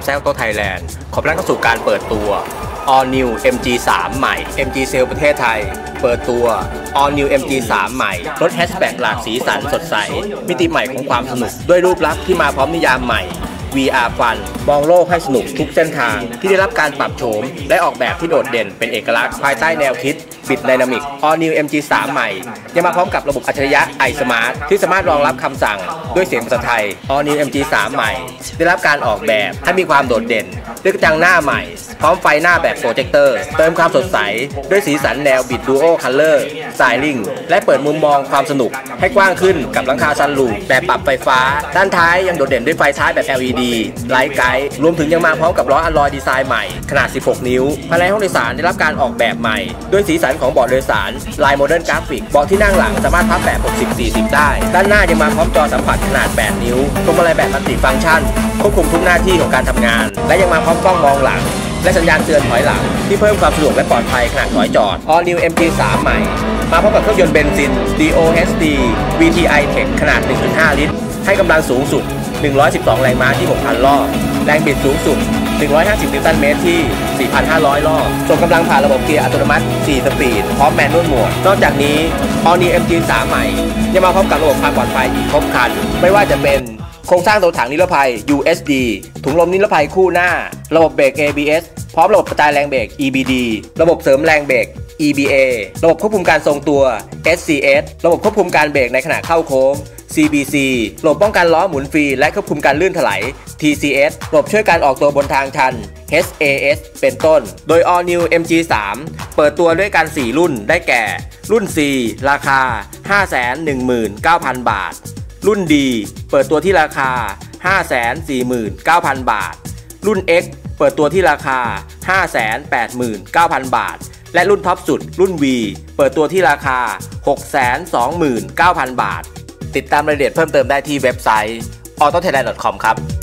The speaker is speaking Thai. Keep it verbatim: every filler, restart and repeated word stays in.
แซลโตไทยแลนด์ขอต้อนรับเข้าสู่การเปิดตัว All New เอ็ม จี สาม ใหม่ เอ็ม จี Cell ประเทศไทยเปิดตัว All New เอ็ม จี สาม ใหม่รถแฮชแบ็กหลากสีสันสดใสมิติใหม่ของความสนุกด้วยรูปลักษณ์ที่มาพร้อมนิยามใหม่ วี อาร์ Fun มองโลกให้สนุกทุกเส้นทางที่ได้รับการปรับโฉมและออกแบบที่โดดเด่นเป็นเอกลักษณ์ภายใต้แนวคิด Bit Dynamic All New เอ็ม จี สาม ใหม่ยังมาพร้อมกับระบบอัจฉริยะ iSmart ที่สามารถรองรับคำสั่งด้วยเสียงภาษาไทย All New เอ็ม จี สาม ใหม่ได้รับการออกแบบให้มีความโดดเด่นด้วยกระจังหน้าใหม่พร้อมไฟหน้าแบบโปรเจคเตอร์เติมความสดใสด้วยสีสันแนว Bit Duo Color Styling และเปิดมุมมองความสนุกให้กว้างขึ้นกับหลังคาซันรูฟแบบปรับไฟฟ้าด้านท้ายยังโดดเด่นด้วยไฟท้ายแบบ แอล อี ดี ไลท์ไกด์รวมถึงยังมาพร้อมกับล้ออัลลอยดีไซน์ใหม่ขนาดสิบหกนิ้วภายในห้องโดยสารได้รับการออกแบบใหม่ด้วยสีสันของเบาะโดยสารลายโมเดิร์นกราฟิกเบาะที่นั่งหลังสามารถพับแบบ หกสิบ สี่สิบ ได้ด้านหน้ายังมาพร้อมจอสัมผัสขนาดแปดนิ้วพวงมาลัยแบบมัลติฟังก์ชันควบคุมทุกหน้าที่ของการทำงานและยังมาพร้อมกล้องมองหลังและสัญญาณเตือนถอยหลังที่เพิ่มความสะดวกและปลอดภัยขณะถอยจอด All New เอ็ม จี สาม ใหม่มาพร้อมกับเครื่องยนต์เบนซิน ดี โอ เอช ดี วี ที ไอ Tech ขนาด หนึ่งจุดห้า ลิตรให้กำลังสูงสุดหนึ่งร้อยสิบสองแรงม้าที่ หกพัน รอบแรงบิดสูงสุดหนึ่งร้อยห้าสิบ นิวตันเมตรที่ สี่พันห้าร้อย รอบส่งกำลังผ่านระบบเกียร์อัตโนมัติ สี่ สปีดพร้อมแมนนวลโหมดนอกจากนี้ All New เอ็ม จี สาม ใหม่ยังมาพร้อมกับระบบความปลอดภัยอีกครบครันไม่ว่าจะเป็นโครงสร้างตัวถังนิรภัย ยู เอส ดี ถุงลมนิรภัยคู่หน้าระบบเบรก เอ บี เอส พร้อมระบบกระจายแรงเบรก อี บี ดี ระบบเสริมแรงเบรก อี บี เอ ระบบควบคุมการทรงตัว เอส ซี เอส ระบบควบคุมการเบรกในขณะเข้าโค้ง ซี บี ซี ระบบป้องกันล้อหมุนฟรีและควบคุมการลื่นถลาย ที ซี เอส ระบบช่วยการออกตัวบนทางชัน เอช เอ เอส เป็นต้นโดย All New เอ็ม จี สาม เปิดตัวด้วยกัน สี่ รุ่นได้แก่รุ่น C ราคา ห้าแสนหนึ่งหมื่นเก้าพัน บาทรุ่น D เปิดตัวที่ราคา ห้าแสนสี่หมื่นเก้าพัน บาทรุ่น X เปิดตัวที่ราคา ห้าแสนแปดหมื่นเก้าพัน บาทและรุ่นท็อปสุดรุ่น V เปิดตัวที่ราคา หกแสนสองหมื่นเก้าพัน บาทติดตามรายละเอียดเพิ่มเติมได้ที่เว็บไซต์ ออโต้ไทยแลนด์ ดอท คอม ครับ